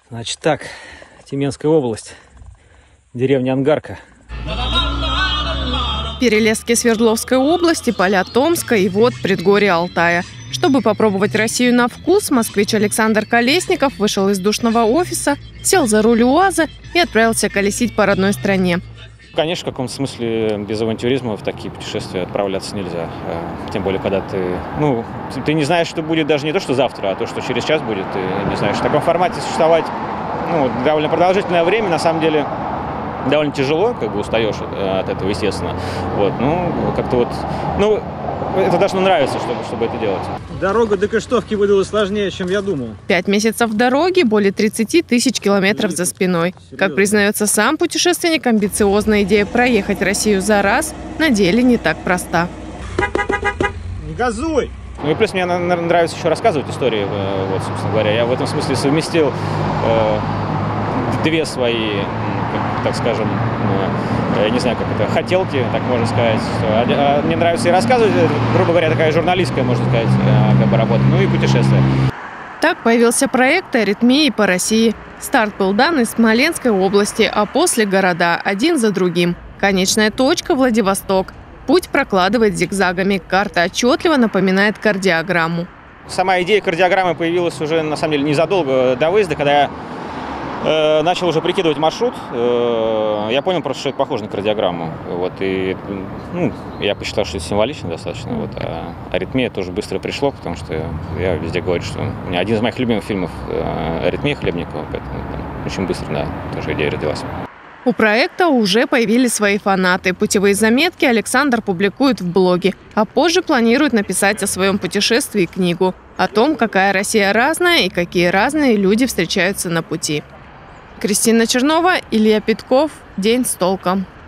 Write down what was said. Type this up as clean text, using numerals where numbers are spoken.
Значит так, Тюменская область, деревня Ангарка. Перелески Свердловской области, поля Томска и вот предгорье Алтая. Чтобы попробовать Россию на вкус, москвич Александр Колесников вышел из душного офиса, сел за руль УАЗа и отправился колесить по родной стране. Конечно, в каком-то смысле без авантюризма в такие путешествия отправляться нельзя. Тем более, когда ты не знаешь, что будет даже не то, что завтра, а то, что через час будет. Ты не знаешь, в таком формате существовать довольно продолжительное время, на самом деле, довольно тяжело, устаешь от этого, естественно. Это должно нравиться, чтобы это делать. Дорога до Кыштовки выдалась сложнее, чем я думал. 5 месяцев дороги, более 30 тысяч километров за спиной. Как признается сам путешественник, амбициозная идея проехать Россию за раз на деле не так проста. Не газуй! И плюс мне нравится еще рассказывать истории, собственно говоря. Я в этом смысле совместил две свои, так скажем, я не знаю, как это, хотелки, так можно сказать. Мне нравится и рассказывать, грубо говоря, такая журналистская, можно сказать, работа, и путешествия. Так появился проект «Аритмии по России». Старт был дан из Смоленской области, а после города один за другим. Конечная точка – Владивосток. Путь прокладывает зигзагами. Карта отчетливо напоминает кардиограмму. Сама идея кардиограммы появилась уже, на самом деле, незадолго до выезда, когда я начал уже прикидывать маршрут. Я понял просто, что это похоже на кардиограмму. Я посчитал, что это символично достаточно. А аритмия тоже быстро пришло, потому что я везде говорю, что у меня один из моих любимых фильмов «Аритмия» Хлебникова, поэтому очень быстро, тоже идея родилась. У проекта уже появились свои фанаты. Путевые заметки Александр публикует в блоге, а позже планирует написать о своем путешествии книгу. О том, какая Россия разная и какие разные люди встречаются на пути. Кристина Чернова, Илья Петков. День с толком.